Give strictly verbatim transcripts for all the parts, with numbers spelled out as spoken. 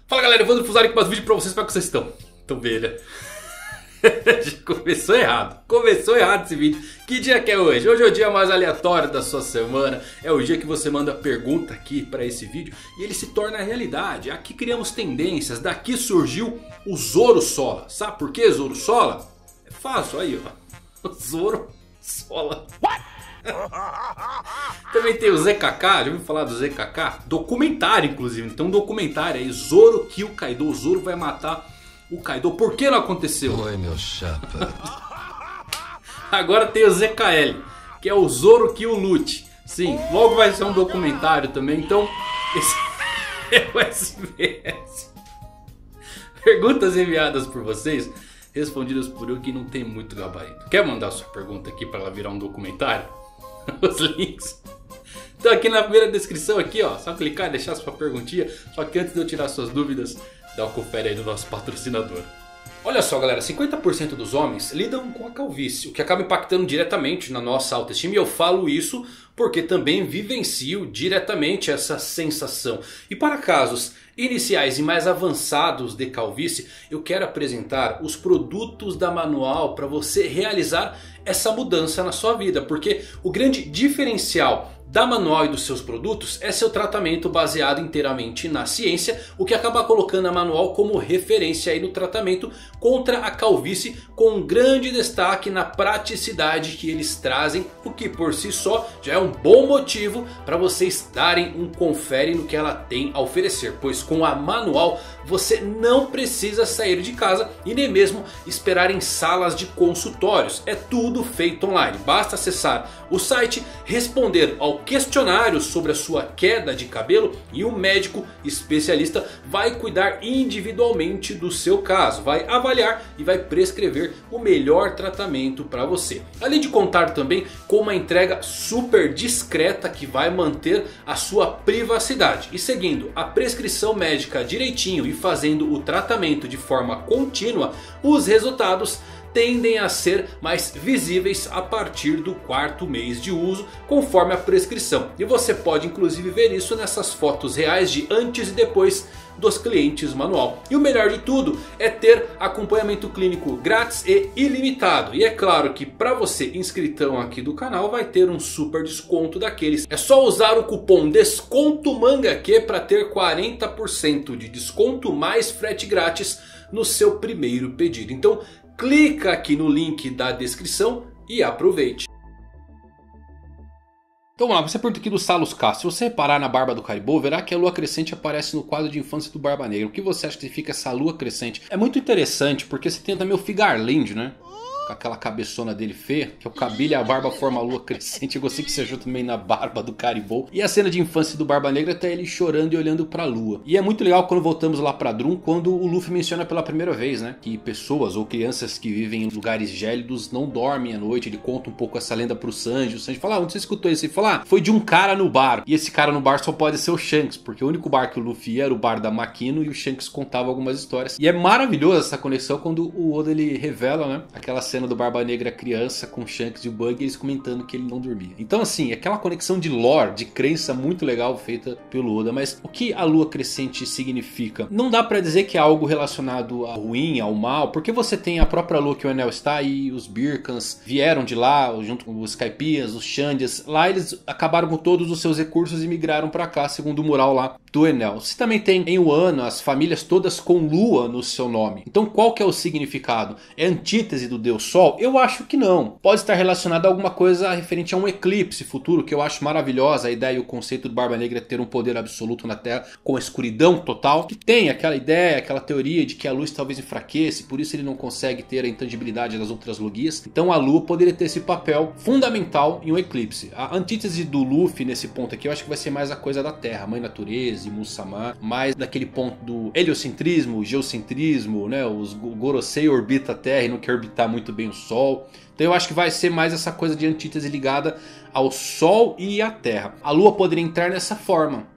Fala galera, Evandro Fusari com mais vídeo pra vocês, como é que vocês estão? Estão bem, né? Começou errado, começou errado esse vídeo. Que dia que é hoje? Hoje é o dia mais aleatório da sua semana. É o dia que você manda pergunta aqui para esse vídeo e ele se torna realidade. Aqui criamos tendências, daqui surgiu o Zoro Sola. Sabe por que Zoro Sola? É fácil, aí ó, Zoro Sola. Também tem o Z K K, já ouviu falar do Z K K? Documentário inclusive, tem um documentário aí, Zoro Kill Kaido. O Zoro vai matar o Kaido, por que não aconteceu? Oi meu chapa. Agora tem o Z K L, que é o Zoro Kill Lute. Sim, logo vai ser um documentário também, então esse é o S B S. Perguntas enviadas por vocês, respondidas por eu que não tem muito gabarito. Quer mandar sua pergunta aqui para ela virar um documentário? Os links estão aqui na primeira descrição aqui, ó. Só clicar e deixar sua perguntinha. Só que antes de eu tirar suas dúvidas, dá uma confere aí no nosso patrocinador. Olha só galera, cinquenta por cento dos homens lidam com a calvície, o que acaba impactando diretamente na nossa autoestima. E eu falo isso porque também vivencio diretamente essa sensação. E para casos iniciais e mais avançados de calvície, eu quero apresentar os produtos da Manual para você realizar essa mudança na sua vida. Porque o grande diferencial da Manual e dos seus produtos é seu tratamento baseado inteiramente na ciência, o que acaba colocando a Manual como referência aí no tratamento contra a calvície, com um grande destaque na praticidade que eles trazem, o que por si só já é um bom motivo para vocês darem um confere no que ela tem a oferecer. Pois com a Manual você não precisa sair de casa e nem mesmo esperar em salas de consultórios, é tudo feito online. Basta acessar o site, responder ao questionário sobre a sua queda de cabelo e um médico especialista vai cuidar individualmente do seu caso, vai avaliar e vai prescrever o melhor tratamento para você. Além de contar também com uma entrega super discreta que vai manter a sua privacidade. E seguindo a prescrição médica direitinho e fazendo o tratamento de forma contínua, os resultados tendem a ser mais visíveis a partir do quarto mês de uso, conforme a prescrição. E você pode inclusive ver isso nessas fotos reais de antes e depois dos clientes Manual. E o melhor de tudo é ter acompanhamento clínico grátis e ilimitado. E é claro que para você inscritão aqui do canal vai ter um super desconto daqueles. É só usar o cupom DESCONTOMANGAQ para ter quarenta por cento de desconto mais frete grátis no seu primeiro pedido. Então clica aqui no link da descrição e aproveite. Então vamos lá, você pergunta aqui do Salus Castro. Se você reparar na barba do Caribou, verá que a lua crescente aparece no quadro de infância do Barba Negra. O que você acha que significa essa lua crescente? É muito interessante porque você tem também o Figarland, né? Com aquela cabeçona dele feia, que é o cabelo e a barba forma a lua crescente. Eu gostei que você achou também na barba do Caribou. E a cena de infância do Barba Negra tá ele chorando e olhando pra lua. E é muito legal quando voltamos lá pra Drum, quando o Luffy menciona pela primeira vez, né, que pessoas ou crianças que vivem em lugares gélidos não dormem à noite. Ele conta um pouco essa lenda pro Sanji. O Sanji fala, ah, onde você escutou isso? Ele fala, ah, foi de um cara no bar. E esse cara no bar só pode ser o Shanks, porque o único bar que o Luffy ia era o bar da Makino e o Shanks contava algumas histórias. E é maravilhoso essa conexão quando o Oda ele revela, né, aquela cena do Barba Negra criança com o Shanks e o Bug, eles comentando que ele não dormia. Então assim, aquela conexão de lore, de crença muito legal feita pelo Oda. Mas o que a lua crescente significa? Não dá pra dizer que é algo relacionado ao ruim, ao mal, porque você tem a própria lua que o Enel está e os Birkans vieram de lá, junto com os Caipias, os Xandias. Lá eles acabaram com todos os seus recursos e migraram pra cá, segundo o mural lá do Enel. Você também tem em Wano as famílias todas com lua no seu nome. Então qual que é o significado? É antítese do Deus Sol? Eu acho que não. Pode estar relacionado a alguma coisa referente a um eclipse futuro, que eu acho maravilhosa. A ideia e o conceito do Barba Negra é ter um poder absoluto na Terra com a escuridão total. Que tem aquela ideia, aquela teoria de que a luz talvez enfraquece, por isso ele não consegue ter a intangibilidade das outras logias. Então a lua poderia ter esse papel fundamental em um eclipse. A antítese do Luffy nesse ponto aqui eu acho que vai ser mais a coisa da Terra, Mãe Natureza e Musamá, mais daquele ponto do heliocentrismo, geocentrismo, né? Os Gorosei orbita a Terra e não quer orbitar muito bem o Sol. Então eu acho que vai ser mais essa coisa de antítese ligada ao Sol e à Terra. A Lua poderia entrar nessa forma.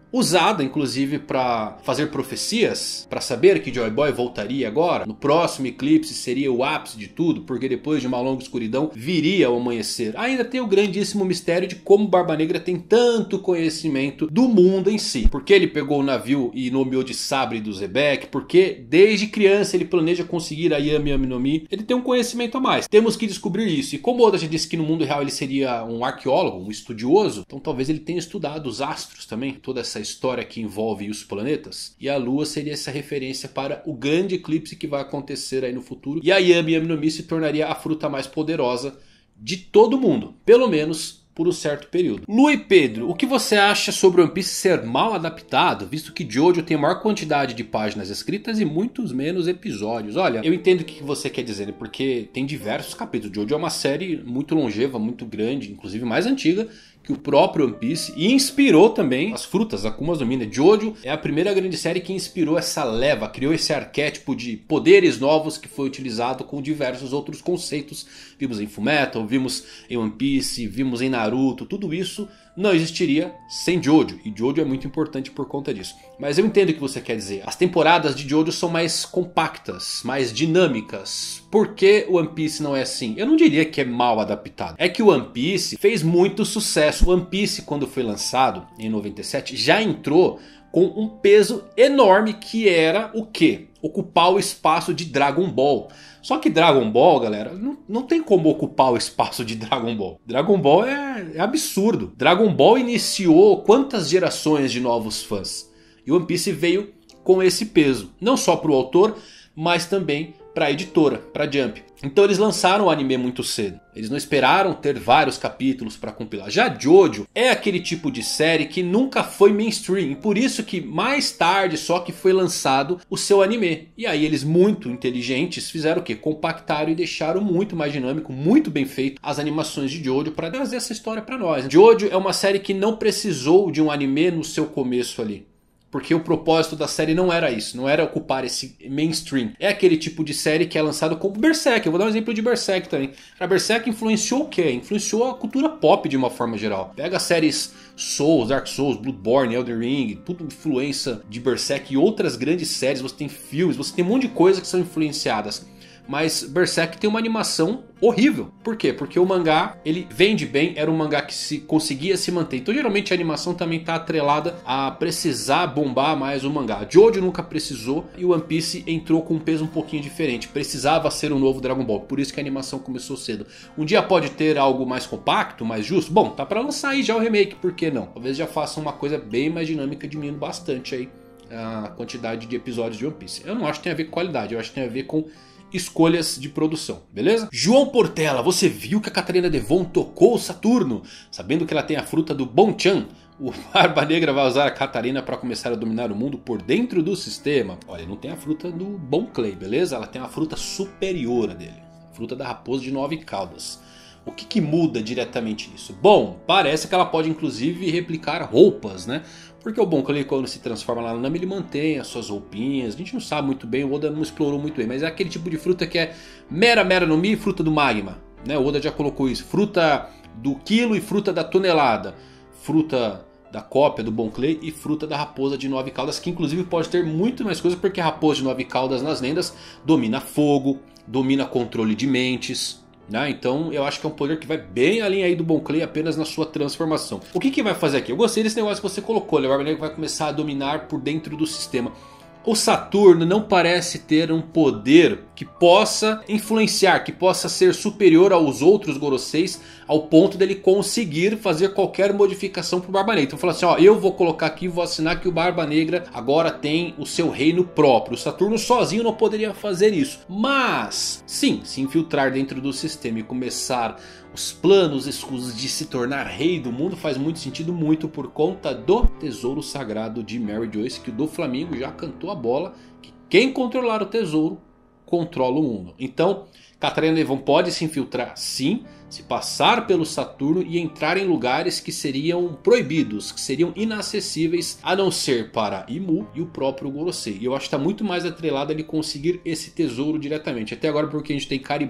usada inclusive para fazer profecias, para saber que Joy Boy voltaria agora. No próximo eclipse seria o ápice de tudo, porque depois de uma longa escuridão viria o amanhecer. Ainda tem o grandíssimo mistério de como Barba Negra tem tanto conhecimento do mundo em si. Porque ele pegou o navio e nomeou de Sabre do Zebek, porque desde criança ele planeja conseguir a Yami Yami no Mi. Ele tem um conhecimento a mais. Temos que descobrir isso. E como Oda já disse que no mundo real ele seria um arqueólogo, um estudioso, então talvez ele tenha estudado os astros também, toda essa história que envolve os planetas. E a Lua seria essa referência para o grande eclipse que vai acontecer aí no futuro. E a Yami Yami no Mi se tornaria a fruta mais poderosa de todo mundo, pelo menos por um certo período. Lu e Pedro, o que você acha sobre One Piece ser mal adaptado, visto que Jojo tem a maior quantidade de páginas escritas e muitos menos episódios? Olha, eu entendo o que você quer dizer, porque tem diversos capítulos. Jojo é uma série muito longeva, muito grande, inclusive mais antiga que o próprio One Piece, e inspirou também as frutas, Akumas no Mi. Jojo é a primeira grande série que inspirou essa leva, criou esse arquétipo de poderes novos que foi utilizado com diversos outros conceitos. Vimos em Fullmetal, vimos em One Piece, vimos em Naruto, tudo isso não existiria sem Jojo, e Jojo é muito importante por conta disso. Mas eu entendo o que você quer dizer. As temporadas de Jojo são mais compactas, mais dinâmicas. Por que o One Piece não é assim? Eu não diria que é mal adaptado. É que o One Piece fez muito sucesso. O One Piece, quando foi lançado em noventa e sete, já entrou com um peso enorme, que era o quê? Ocupar o espaço de Dragon Ball. Só que Dragon Ball, galera, não, não tem como ocupar o espaço de Dragon Ball. Dragon Ball é, é absurdo. Dragon Ball iniciou quantas gerações de novos fãs? E One Piece veio com esse peso. Não só para o autor, mas também para a editora, para a Jump. Então eles lançaram o anime muito cedo. Eles não esperaram ter vários capítulos para compilar. Já Jojo é aquele tipo de série que nunca foi mainstream. Por isso que mais tarde só que foi lançado o seu anime. E aí eles, muito inteligentes, fizeram o quê? Compactaram e deixaram muito mais dinâmico, muito bem feito as animações de Jojo para trazer essa história para nós. Jojo é uma série que não precisou de um anime no seu começo ali. Porque o propósito da série não era isso, não era ocupar esse mainstream. É aquele tipo de série que é lançado como Berserk. Eu vou dar um exemplo de Berserk também. A Berserk influenciou o quê? Influenciou a cultura pop de uma forma geral. Pega as séries Souls, Dark Souls, Bloodborne, Elden Ring, tudo influência de Berserk e outras grandes séries. Você tem filmes, você tem um monte de coisas que são influenciadas. Mas Berserk tem uma animação horrível. Por quê? Porque o mangá, ele vende bem, era um mangá que se conseguia se manter. Então geralmente a animação também está atrelada a precisar bombar mais o mangá. Jojo nunca precisou e o One Piece entrou com um peso um pouquinho diferente. Precisava ser um novo Dragon Ball, por isso que a animação começou cedo. Um dia pode ter algo mais compacto, mais justo? Bom, tá para lançar aí já o remake, por que não? Talvez já faça uma coisa bem mais dinâmica, diminuindo bastante aí a quantidade de episódios de One Piece. Eu não acho que tem a ver com qualidade, eu acho que tem a ver com escolhas de produção, beleza? João Portela, você viu que a Catarina Devon tocou o Saturno? Sabendo que ela tem a fruta do Bonchan, o Barba Negra vai usar a Catarina para começar a dominar o mundo por dentro do sistema. Olha, não tem a fruta do Bon Clay, beleza? Ela tem a fruta superior a dele, a fruta da raposa de nove caudas. O que, que muda diretamente isso? Bom, parece que ela pode inclusive replicar roupas, né? Porque o Bon Clay, quando se transforma lá na Nami, ele mantém as suas roupinhas. A gente não sabe muito bem, o Oda não explorou muito bem. Mas é aquele tipo de fruta que é Mera Mera no Mi, fruta do magma, né? O Oda já colocou isso. Fruta do quilo e fruta da tonelada. Fruta da cópia do Bon Clay e fruta da raposa de nove caudas. Que inclusive pode ter muito mais coisas, porque a raposa de nove caudas nas lendas domina fogo, domina controle de mentes. Né? Então eu acho que é um poder que vai bem além aí do Bon Clay, apenas na sua transformação. O que que vai fazer aqui? Eu gostei desse negócio que você colocou. O Barba Negra vai começar a dominar por dentro do sistema. O Saturno não parece ter um poder que possa influenciar, que possa ser superior aos outros Goroseis, ao ponto dele conseguir fazer qualquer modificação para o Barba Negra. Então fala assim, ó, eu vou colocar aqui, vou assinar que o Barba Negra agora tem o seu reino próprio. O Saturno sozinho não poderia fazer isso. Mas, sim, se infiltrar dentro do sistema e começar os planos escusos de se tornar rei do mundo faz muito sentido, muito por conta do tesouro sagrado de Mary Joyce, que o Doflamingo já cantou a bola, que quem controlar o tesouro controla o mundo. Então Catarina Devon pode se infiltrar sim, se passar pelo Saturno e entrar em lugares que seriam proibidos, que seriam inacessíveis, a não ser para Imu e o próprio Gorosei. E eu acho que está muito mais atrelado a ele conseguir esse tesouro diretamente. Até agora porque a gente tem Caribou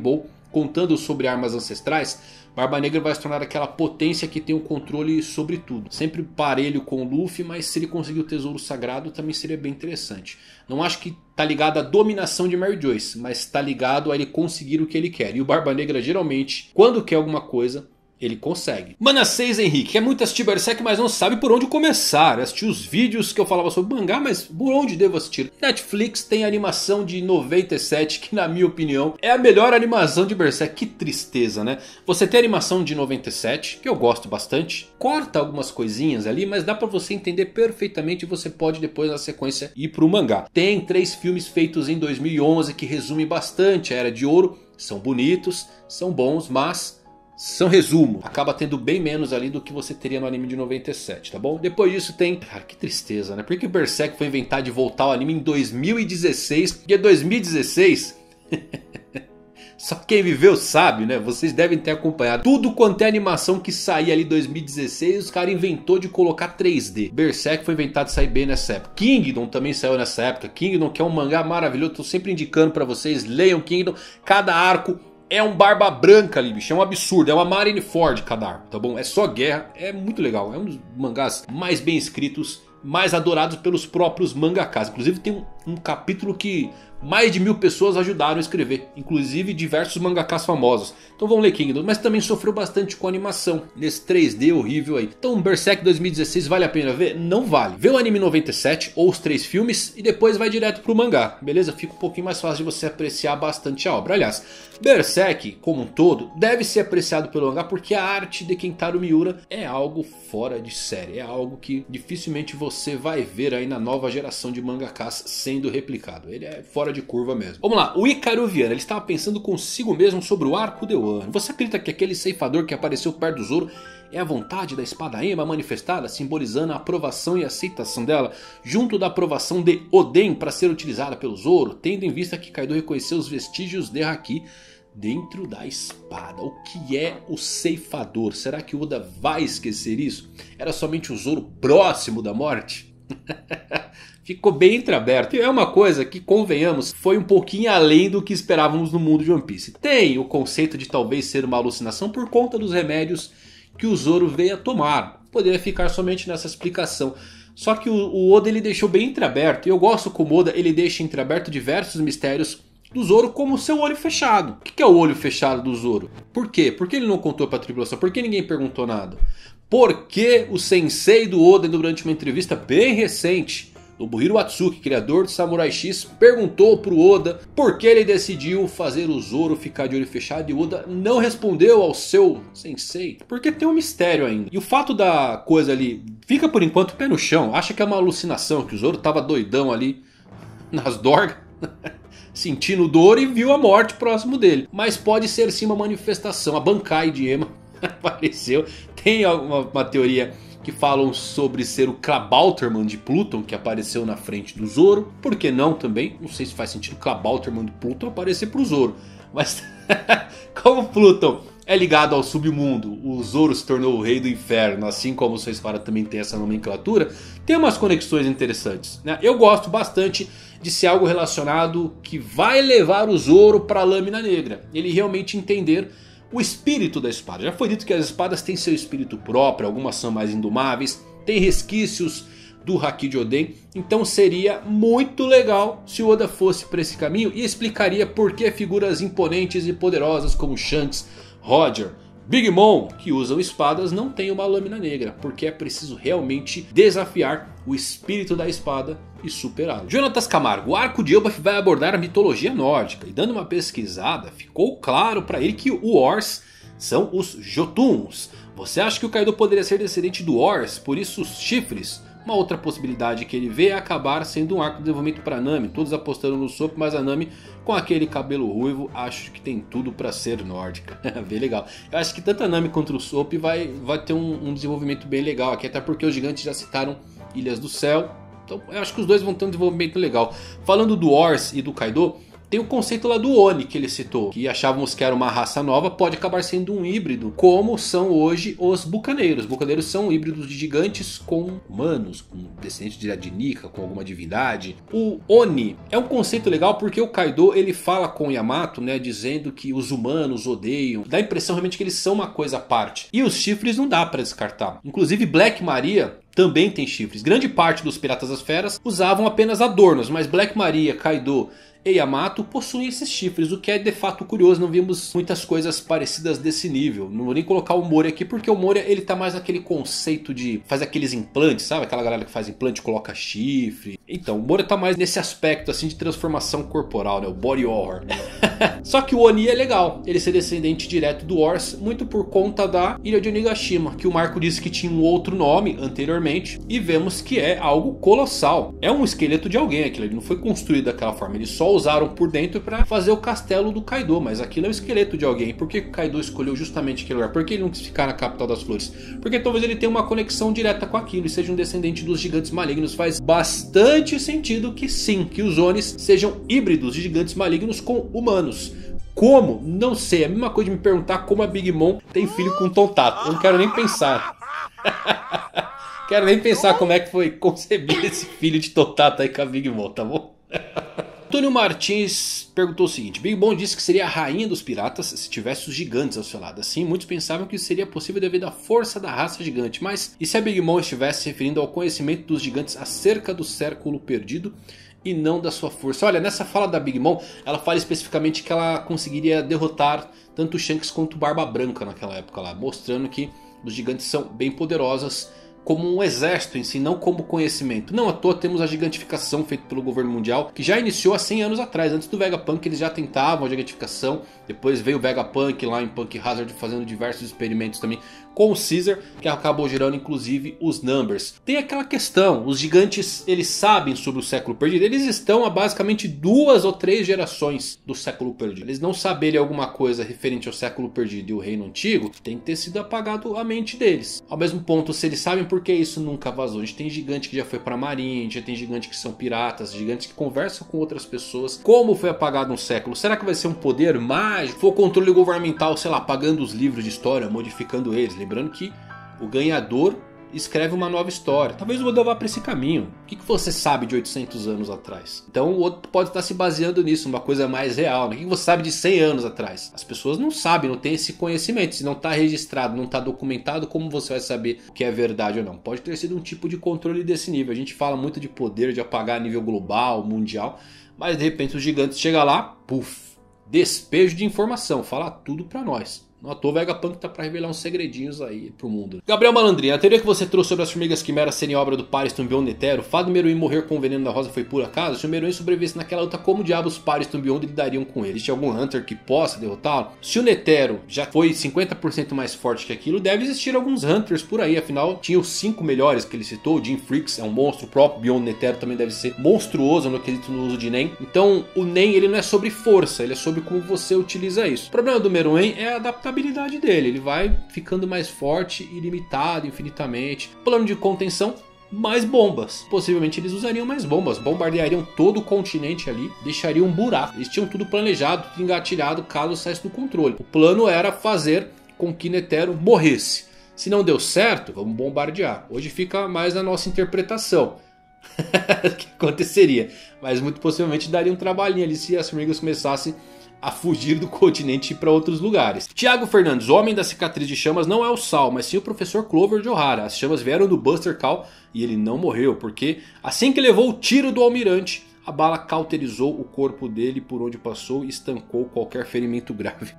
contando sobre armas ancestrais, Barba Negra vai se tornar aquela potência que tem o controle sobre tudo. Sempre parelho com o Luffy, mas se ele conseguir o tesouro sagrado também seria bem interessante. Não acho que tá ligado à dominação de Mary Joyce, mas tá ligado a ele conseguir o que ele quer. E o Barba Negra geralmente, quando quer alguma coisa, ele consegue. Mana seis Henrique quer muito assistir Berserk, mas não sabe por onde começar. Assistir os vídeos que eu falava sobre mangá, mas por onde devo assistir? Netflix tem a animação de noventa e sete, que na minha opinião é a melhor animação de Berserk. Que tristeza, né? Você tem a animação de noventa e sete, que eu gosto bastante. Corta algumas coisinhas ali, mas dá pra você entender perfeitamente. E você pode depois na sequência ir pro mangá. Tem três filmes feitos em dois mil e onze que resumem bastante a Era de Ouro. São bonitos, são bons, mas são resumo. Acaba tendo bem menos ali do que você teria no anime de noventa e sete, tá bom? Depois disso tem... Cara, que tristeza, né? Porque o Berserk foi inventado de voltar ao anime em dois mil e dezesseis. E é dois mil e dezesseis... Só quem viveu sabe, né? Vocês devem ter acompanhado. Tudo quanto é animação que saía ali em dois mil e dezesseis, os caras inventou de colocar três D. Berserk foi inventado de sair bem nessa época. Kingdom também saiu nessa época. Kingdom, que é um mangá maravilhoso. Tô sempre indicando pra vocês. Leiam Kingdom. Cada arco é um barba branca ali, bicho. É um absurdo. É uma Marineford cada arco, tá bom? É só guerra. É muito legal. É um dos mangás mais bem escritos, mais adorados pelos próprios mangakas. Inclusive tem um, um capítulo que mais de mil pessoas ajudaram a escrever. Inclusive diversos mangakas famosos. Então vamos ler Kingdom. Mas também sofreu bastante com a animação. Nesse três D horrível aí. Então Berserk dois mil e dezesseis vale a pena ver? Não vale. Vê o anime noventa e sete ou os três filmes e depois vai direto pro mangá. Beleza? Fica um pouquinho mais fácil de você apreciar bastante a obra. Aliás, Berserk como um todo deve ser apreciado pelo mangá porque a arte de Kentaro Miura é algo fora de série. É algo que dificilmente você vai ver aí na nova geração de mangakas sendo replicado. Ele é fora de curva mesmo. Vamos lá, o Ícaro Viana, ele estava pensando consigo mesmo sobre o arco de Wano. Você acredita que aquele ceifador que apareceu perto do Zoro é a vontade da espada Ema manifestada, simbolizando a aprovação e aceitação dela, junto da aprovação de Oden para ser utilizada pelo Zoro, tendo em vista que Kaido reconheceu os vestígios de Haki dentro da espada? O que é o ceifador? Será que Oda vai esquecer isso? Era somente o Zoro próximo da morte? Ficou bem entreaberto. E é uma coisa que, convenhamos, foi um pouquinho além do que esperávamos no mundo de One Piece. Tem o conceito de talvez ser uma alucinação por conta dos remédios que o Zoro veio a tomar. Poderia ficar somente nessa explicação. Só que o, o Oda ele deixou bem entreaberto. E eu gosto como Oda ele deixa entreaberto diversos mistérios do Zoro como seu olho fechado. O que é o olho fechado do Zoro? Por quê? Por que ele não contou para a tripulação? Por que ninguém perguntou nada? Porque o sensei do Oda, durante uma entrevista bem recente, Nobuhiro Watsuki, criador de Samurai X, perguntou pro Oda por que ele decidiu fazer o Zoro ficar de olho fechado. E o Oda não respondeu ao seu sensei, porque tem um mistério ainda. E o fato da coisa ali fica por enquanto pé no chão. Acha que é uma alucinação, que o Zoro tava doidão ali nas dorgas, sentindo dor e viu a morte próximo dele. Mas pode ser sim uma manifestação. A Bankai de Ema apareceu. Tem uma, uma teoria que falam sobre ser o Klabauterman de Pluton que apareceu na frente do Zoro. Por que não também? Não sei se faz sentido o Klabauterman de Pluton aparecer pro Zoro. Mas como Pluton é ligado ao submundo, o Zoro se tornou o rei do inferno, assim como o Seisfara também tem essa nomenclatura, tem umas conexões interessantes, né? Eu gosto bastante de ser algo relacionado que vai levar o Zoro para a Lâmina Negra. Ele realmente entender o espírito da espada. Já foi dito que as espadas têm seu espírito próprio, algumas são mais indomáveis, tem resquícios do Haki de Oden. Então seria muito legal se o Oda fosse para esse caminho e explicaria por que figuras imponentes e poderosas como Shanks, Roger, Big Mom, que usam espadas, não tem uma lâmina negra, porque é preciso realmente desafiar o espírito da espada e superá-lo. Jonatas Camargo, o arco de Elbaf vai abordar a mitologia nórdica, e dando uma pesquisada, ficou claro para ele que o Ors são os Jotuns. Você acha que o Kaido poderia ser descendente do Ors, por isso os chifres? Uma outra possibilidade que ele vê é acabar sendo um arco de desenvolvimento para Nami. Todos apostando no Sop, mas a Nami com aquele cabelo ruivo acho que tem tudo para ser nórdica. Bem legal. Eu acho que tanto a Nami quanto o Sop vai, vai ter um, um desenvolvimento bem legal aqui. Até porque os gigantes já citaram Ilhas do Céu. Então eu acho que os dois vão ter um desenvolvimento legal. Falando do Ors e do Kaido, Tem o conceito lá do Oni que ele citou, que achávamos que era uma raça nova, pode acabar sendo um híbrido, como são hoje os bucaneiros. Os bucaneiros são híbridos de gigantes com humanos, com descendentes de Nika, com alguma divindade. O Oni é um conceito legal porque o Kaido ele fala com o Yamato, né, dizendo que os humanos odeiam. Dá a impressão realmente que eles são uma coisa à parte. E os chifres não dá para descartar. Inclusive Black Maria também tem chifres. Grande parte dos Piratas das Feras usavam apenas adornos, mas Black Maria, Kaido e Yamato possuem esses chifres, o que é de fato curioso. Não vimos muitas coisas parecidas desse nível. Não vou nem colocar o Moria aqui porque o Moria ele tá mais naquele conceito de faz aqueles implantes, sabe? Aquela galera que faz implante coloca chifre. Então o Moria tá mais nesse aspecto assim de transformação corporal, né? O body horror. Só que o Oni é legal, ele ser descendente direto do Ors, muito por conta da ilha de Onigashima, que o Marco disse que tinha um outro nome anteriormente, e vemos que é algo colossal. É um esqueleto de alguém aquilo, ele não foi construído daquela forma, eles só usaram por dentro para fazer o castelo do Kaido, mas aquilo é um esqueleto de alguém. Por que o Kaido escolheu justamente aquele lugar? Por que ele não quis ficar na capital das flores? Porque talvez ele tenha uma conexão direta com aquilo e seja um descendente dos gigantes malignos. Faz bastante sentido que sim, que os Onis sejam híbridos de gigantes malignos com humanos. Como? Não sei. É a mesma coisa de me perguntar como a Big Mom tem filho com Tontato. Eu não quero nem pensar. Quero nem pensar como é que foi concebido esse filho de Tontato aí com a Big Mom, tá bom? Antônio Martins perguntou o seguinte: Big Mom disse que seria a rainha dos piratas se tivesse os gigantes ao seu lado. Assim, muitos pensavam que isso seria possível devido à força da raça gigante. Mas e se a Big Mom estivesse se referindo ao conhecimento dos gigantes acerca do século perdido e não da sua força? Olha, nessa fala da Big Mom, ela fala especificamente que ela conseguiria derrotar tanto o Shanks quanto o Barba Branca naquela época lá, mostrando que os gigantes são bem poderosos como um exército em si, não como conhecimento. Não à toa temos a gigantificação feita pelo governo mundial, que já iniciou há cem anos atrás. Antes do Vegapunk eles já tentavam a gigantificação. Depois veio o Vegapunk lá em Punk Hazard fazendo diversos experimentos também com o Caesar, que acabou gerando inclusive os Numbers. Tem aquela questão, os gigantes eles sabem sobre o século perdido. Eles estão há basicamente duas ou três gerações do século perdido. Eles não saberem alguma coisa referente ao século perdido e o reino antigo, tem que ter sido apagado a mente deles. Ao mesmo ponto, se eles sabem por que isso nunca vazou. A gente tem gigante que já foi para a marinha, a gente já tem gigante que são piratas, gigantes que conversam com outras pessoas. Como foi apagado um século? Será que vai ser um poder mágico? Foi o controle governamental, sei lá, apagando os livros de história, modificando eles? Lembrando que o ganhador escreve uma nova história. Talvez o Oda vá para esse caminho. O que você sabe de oitocentos anos atrás? Então o outro pode estar se baseando nisso, uma coisa mais real. O que você sabe de cem anos atrás? As pessoas não sabem, não têm esse conhecimento. Se não está registrado, não está documentado, como você vai saber o que é verdade ou não? Pode ter sido um tipo de controle desse nível. A gente fala muito de poder, de apagar a nível global, mundial. Mas de repente os gigantes chegam lá, puf, despejo de informação, fala tudo para nós. Não à toa o Vegapunk tá pra revelar uns segredinhos aí pro mundo. Gabriel Malandrinha, a teoria que você trouxe sobre as formigas quimeras serem obra do Paris Beyond Netero, o fato do Meruem morrer com o veneno da rosa foi por acaso? Se o Meruem sobrevivesse naquela luta, como diabos Paris Beyond lidariam com ele? Existe algum Hunter que possa derrotá-lo? Se o Netero já foi cinquenta por cento mais forte que aquilo, deve existir alguns Hunters por aí. Afinal, tinha os cinco melhores que ele citou. O Jim Freaks é um monstro próprio, Beyond Netero também deve ser monstruoso no quesito no uso de Nen. Então o Nen ele não é sobre força, ele é sobre como você utiliza isso. O problema do Meruem é a adaptabilidade dele, ele vai ficando mais forte, ilimitado, infinitamente. Plano de contenção, mais bombas. Possivelmente eles usariam mais bombas, bombardeariam todo o continente ali, deixariam um buraco. Eles tinham tudo planejado, tudo engatilhado caso saísse do controle. O plano era fazer com que Netero morresse. Se não deu certo, vamos bombardear. Hoje fica mais na nossa interpretação o que aconteceria, mas muito possivelmente daria um trabalhinho ali se as formigas começassem a fugir do continente e para outros lugares. Thiago Fernandes, o homem da cicatriz de chamas não é o Sal, mas sim o professor Clover de Ohara. As chamas vieram do Buster Call e ele não morreu, porque assim que levou o tiro do almirante, a bala cauterizou o corpo dele por onde passou e estancou qualquer ferimento grave.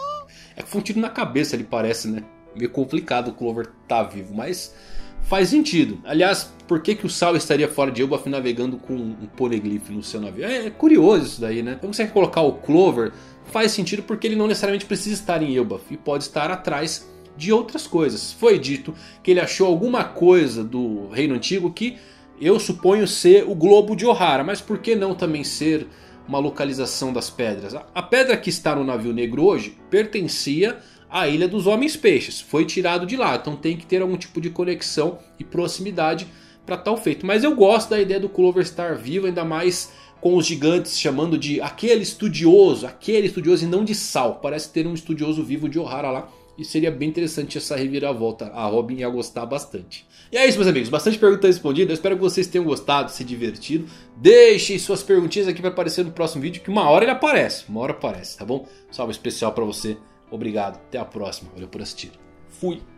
É que foi um tiro na cabeça, ele parece, né? Meio complicado o Clover tá vivo, mas faz sentido. Aliás, por que, que o Sal estaria fora de Elbaf navegando com um poneglyph no seu navio? É, é curioso isso daí, né? Então você quer colocar o Clover, faz sentido porque ele não necessariamente precisa estar em Elbaf e pode estar atrás de outras coisas. Foi dito que ele achou alguma coisa do Reino Antigo que eu suponho ser o Globo de Ohara, mas por que não também ser uma localização das pedras? A pedra que está no navio negro hoje pertencia a Ilha dos Homens Peixes, foi tirado de lá, então tem que ter algum tipo de conexão e proximidade para tal feito. Mas eu gosto da ideia do Clover estar vivo, ainda mais com os gigantes, chamando de aquele estudioso, aquele estudioso e não de Sal. Parece ter um estudioso vivo de Ohara lá. E seria bem interessante essa reviravolta. A Robin ia gostar bastante. E é isso, meus amigos. Bastante perguntas respondidas. Eu espero que vocês tenham gostado, se divertido. Deixem suas perguntinhas aqui para aparecer no próximo vídeo. Que uma hora ele aparece. Uma hora aparece, tá bom? Salve especial para você. Obrigado. Até a próxima. Valeu por assistir. Fui.